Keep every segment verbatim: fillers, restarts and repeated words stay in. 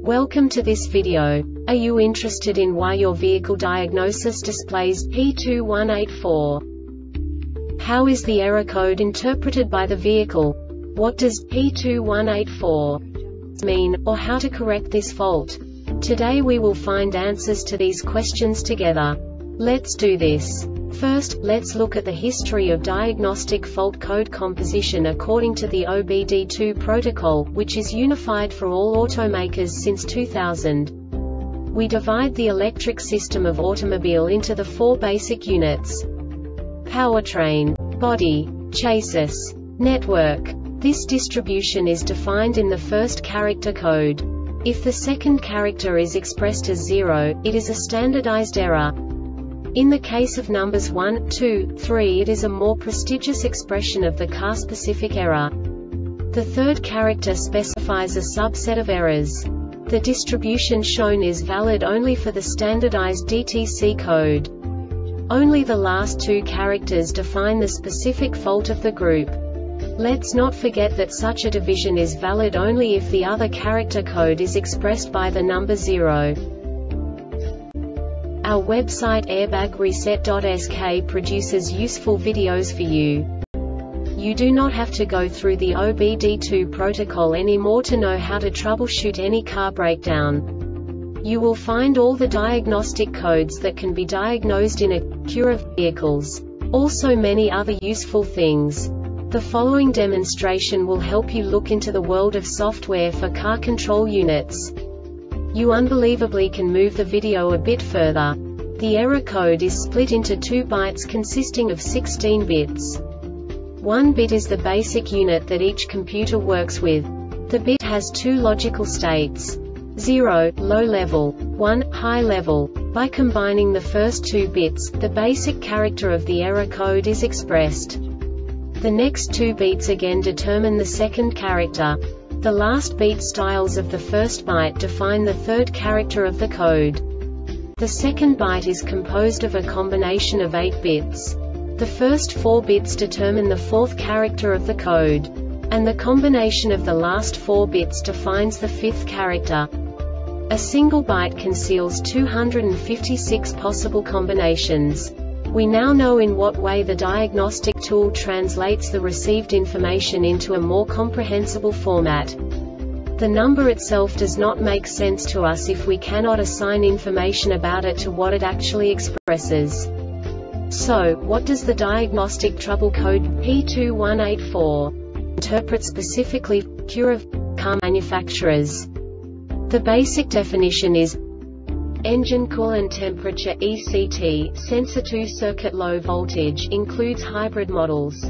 Welcome to this video. Are you interested in why your vehicle diagnosis displays P two one eight four? How is the error code interpreted by the vehicle? What does P two one eight four mean, or how to correct this fault? Today we will find answers to these questions together. Let's do this. First, let's look at the history of diagnostic fault code composition according to the O B D two protocol, which is unified for all automakers since two thousand. We divide the electric system of automobile into the four basic units: powertrain, body, chassis, network. This distribution is defined in the first character code. If the second character is expressed as zero, it is a standardized error. In the case of numbers one, two, three, it is a more prestigious expression of the car-specific error. The third character specifies a subset of errors. The distribution shown is valid only for the standardized D T C code. Only the last two characters define the specific fault of the group. Let's not forget that such a division is valid only if the other character code is expressed by the number zero. Our website airbag reset dot S K produces useful videos for you. You do not have to go through the O B D two protocol anymore to know how to troubleshoot any car breakdown. You will find all the diagnostic codes that can be diagnosed in Acura vehicles. Also many other useful things. The following demonstration will help you look into the world of software for car control units. You unbelievably can move the video a bit further. The error code is split into two bytes consisting of sixteen bits. One bit is the basic unit that each computer works with. The bit has two logical states: zero, low level, one, high level. By combining the first two bits, the basic character of the error code is expressed. The next two bits again determine the second character. The last beat styles of the first byte define the third character of the code. The second byte is composed of a combination of eight bits. The first four bits determine the fourth character of the code. And the combination of the last four bits defines the fifth character. A single byte conceals two hundred fifty-six possible combinations. We now know in what way the diagnostic tool translates the received information into a more comprehensible format. The number itself does not make sense to us if we cannot assign information about it to what it actually expresses. So, what does the diagnostic trouble code P two one eight four interpret specifically for Acura car manufacturers? The basic definition is engine coolant temperature E C T, sensor two circuit low voltage, includes hybrid models.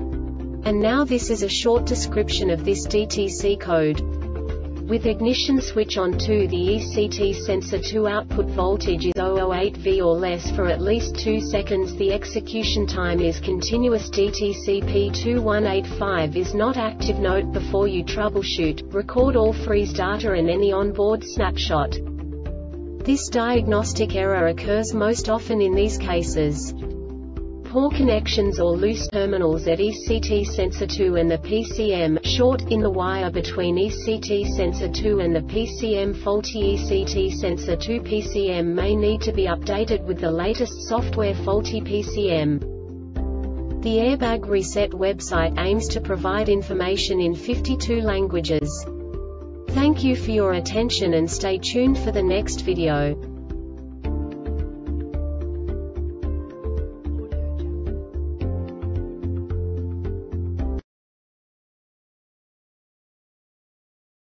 And now this is a short description of this D T C code. With ignition switch on two, the E C T sensor two output voltage is zero point zero eight volts or less for at least two seconds. The execution time is continuous. D T C P two one eight five is not active. Note before you troubleshoot, record all freeze data and any onboard snapshot. This diagnostic error occurs most often in these cases: poor connections or loose terminals at E C T sensor two and the P C M, short in the wire between E C T sensor two and the P C M. Faulty E C T sensor two P C M may need to be updated with the latest software. Faulty P C M. The Airbag Reset website aims to provide information in fifty-two languages. Thank you for your attention and stay tuned for the next video.